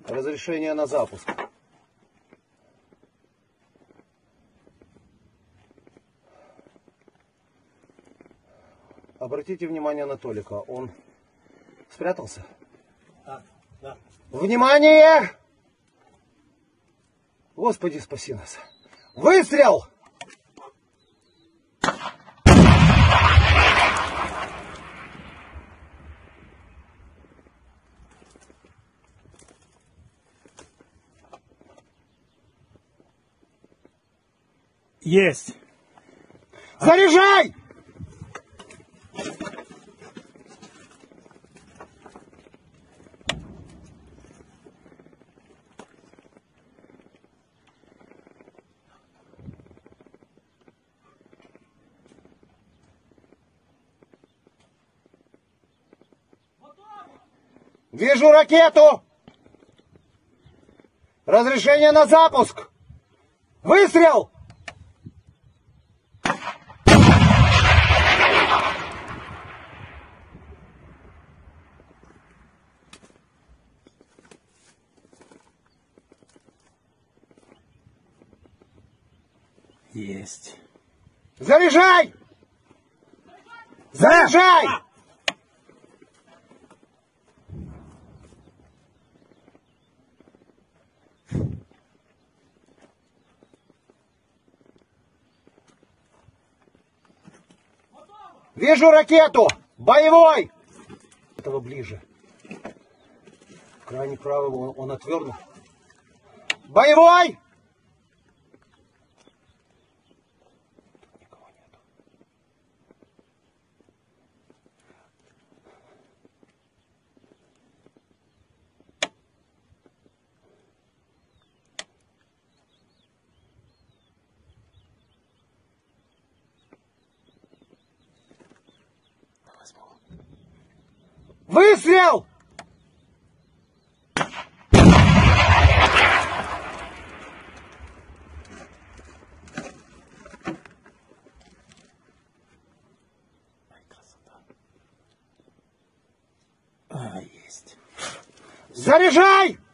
Разрешение на запуск. Обратите внимание на Толика. Он спрятался? Да. Внимание! Господи, спаси нас. Выстрел! Есть. Заряжай! Вижу ракету! Разрешение на запуск! Выстрел! Есть. Заряжай! Заряжай! Вижу ракету! Боевой! Этого ближе. Крайне правый, он отвернут. Боевой! Тут никого нету. Выстрел! Есть. Заряжай!